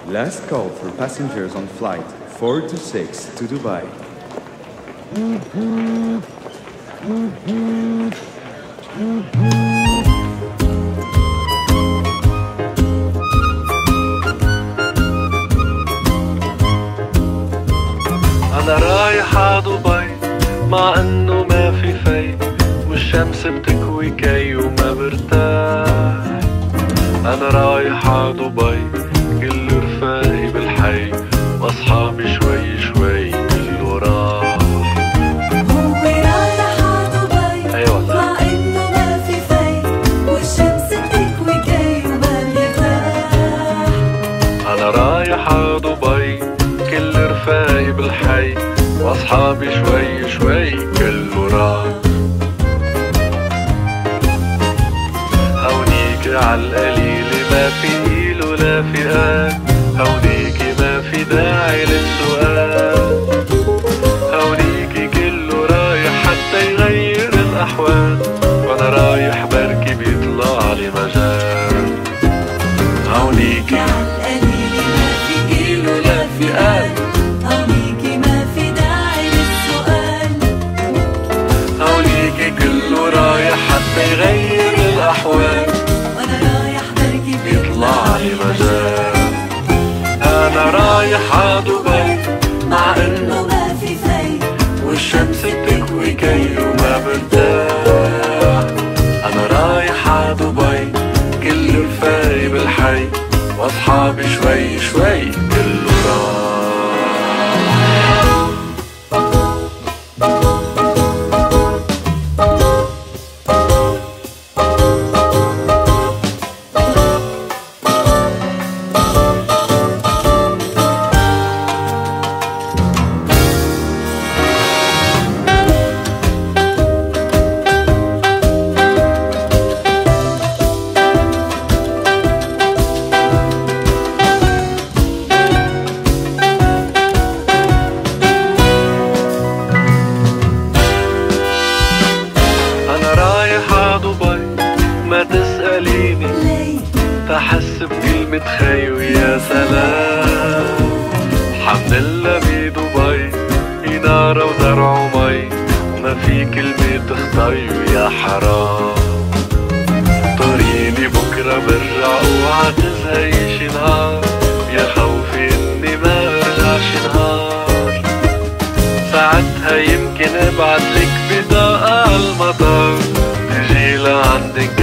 Last call for passengers on flight 426 to Dubai. أنا رايح ع دبي مع إنه ما في في، والشمس بتكوي كي وما برتاح. أنا رايح ع دبي كل رفاقي بالحي، وأصحابي شوي شوي كله راح. هو رايح ع دبي مع إنه ما في في، والشمس بتكوي كي وما برتاح. أنا رايح ع دبي كل رفاقي بالحي، وأصحابي شوي شوي كله راح. هونيك عالقليل ما في قيل ولا في قال، هونيك ما في داعي للسؤال. هونيك كله رايح حتى يغير الأحوال، وأنا رايح بركي بيطلع لي مجال. هونيك عالقليل ما في قيل ولا في قال، هونيك ما في داعي للسؤال. هونيك كله رايح حتى يغير الأحوال، وأنا رايح بركي بيطلع لي مجال. أنا رايح ع دبي مع إنه ما في في، والشمس بتكوي كي وما برتاح. أنا رايح ع دبي كل رفاقي بالحي، وأصحابي شوي شوي كله راح. ما تسأليني تحس بكلمة خي ويا سلام. الحمد لله بدبي في نار وزرع ومي، وما في كلمة تخطي ويا حرام. طريني بكرة برجع اوعى تزهقي شي نهار، يا خوفي اني ما ارجع شي نهار. ساعتها يمكن ابعتلك بطاقة عالمطار، تجي لعندك